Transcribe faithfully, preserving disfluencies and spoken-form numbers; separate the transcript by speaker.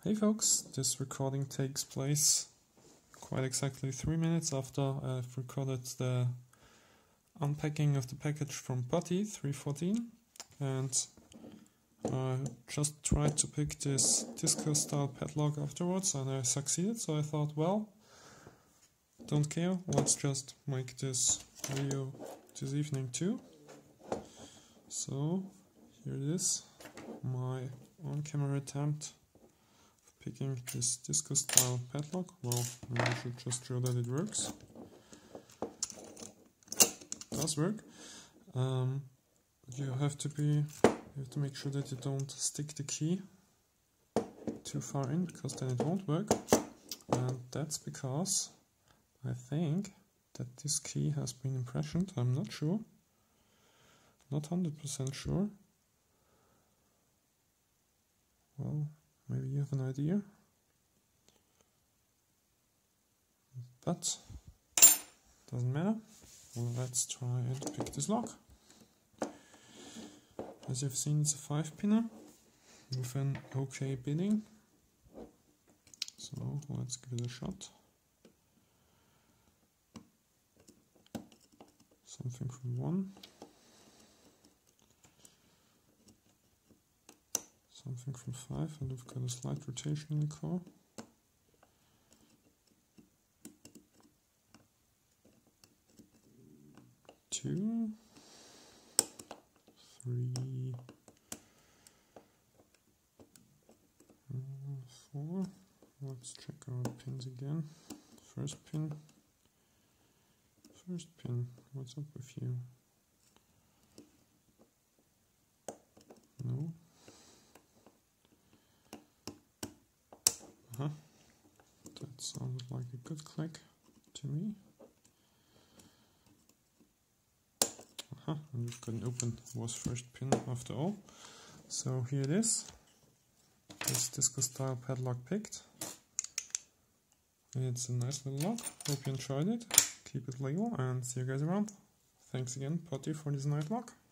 Speaker 1: Hey folks, this recording takes place quite exactly three minutes after I've recorded the unpacking of the package from Putty three fourteen, and I just tried to pick this disco style padlock afterwards and I succeeded, so I thought, well, don't care, let's just make this video this evening too. So here it is, my on-camera attempt picking this disco style padlock. Well, I should just show that it works. It does work. Um, you have to be, you have to make sure that you don't stick the key too far in, because then it won't work. And that's because I think that this key has been impressioned. I'm not sure, not one hundred percent sure. Well, maybe you have an idea, but doesn't matter. Well, let's try and pick this lock. As you've seen, it's a five pinner with an okay bidding, so let's give it a shot. Something from one, something from five, and we've got a slight rotation in the core. Two, three, uh, four. Let's check our pins again. First pin. First pin. What's up with you? No. Uh-huh. That sounded like a good click to me. Uh-huh. And we've got an open was first pin after all. So here it is. This disco style padlock picked. It's a nice little lock. Hope you enjoyed it. Keep it legal and see you guys around. Thanks again, Putty, for this nice lock.